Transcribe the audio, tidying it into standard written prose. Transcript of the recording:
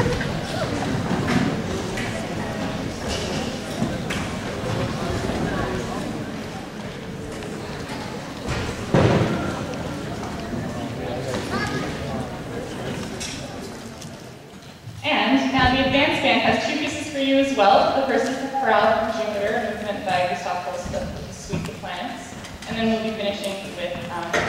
And now the advanced band has two pieces for you as well. The first is the Chorale from Jupiter, a movement by Gustav Holst, the Suite of Planets. And then we'll be finishing with